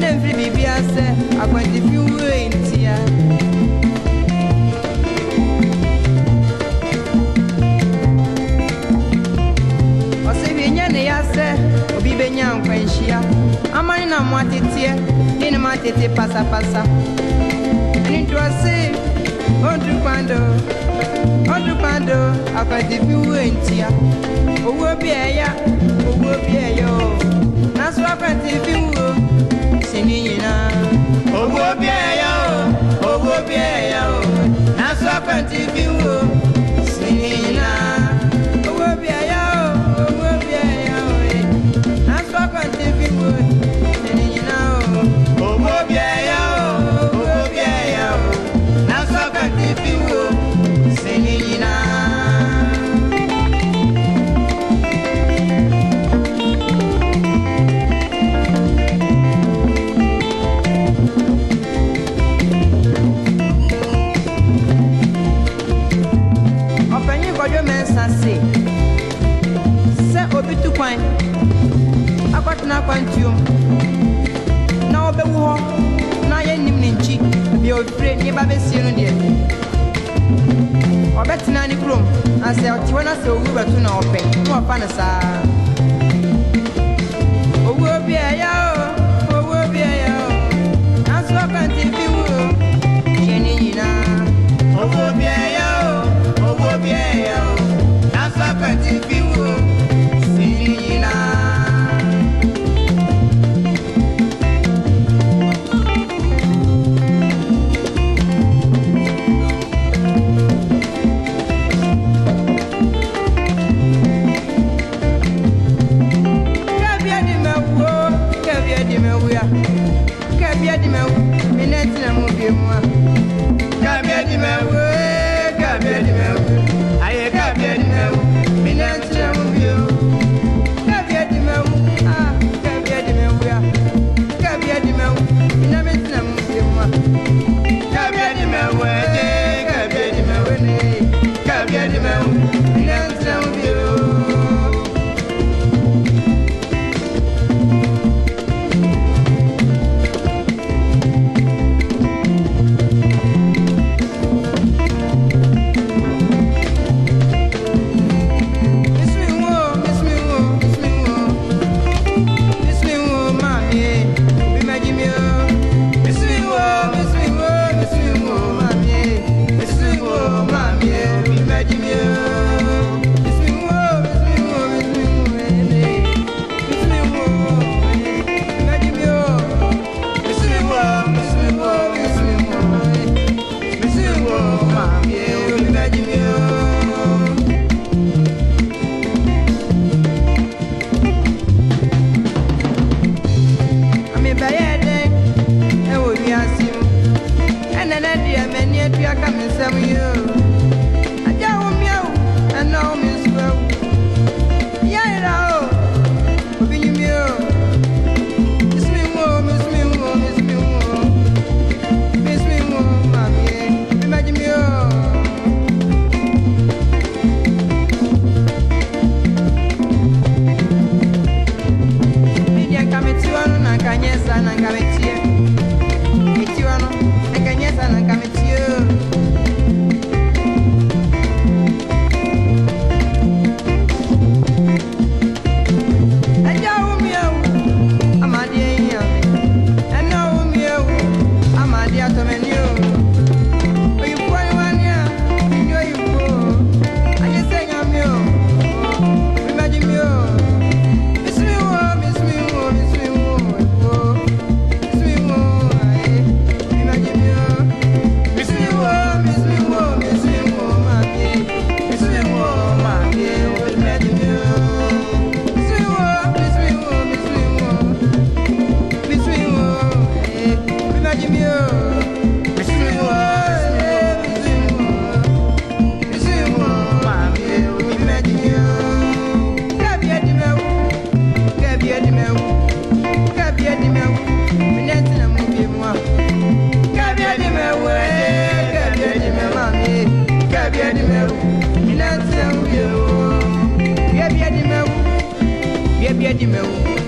Every baby I say, I want if you ain't here. Or say, Vinyane, I say, or be Benyan Quenchia. I'm in a matitier, in a matiti passa passa. And it was say, Ondru Pando, I want if you ain't here. Oh, will be a ya, oh, will be a yo. That's what I want if you will. Oh, wo bia yo, na so kwanti bi wo sinina. Oh, wo bia yo, na so kwanti bi wo sinina. Oh, wo bia yo, na so kwanti bi wo sinina. Say obi tu kwan akwatena kwantium na obewu ho na ye nim ne nchi bi ofre ni ba besie no de obetena ni krom ase otiwo na se owu betu na open no ofa na saa owu obi eya na so kwanti bi wo jeni yina owu obi eya na so kwanti bi wo sinina. Baby,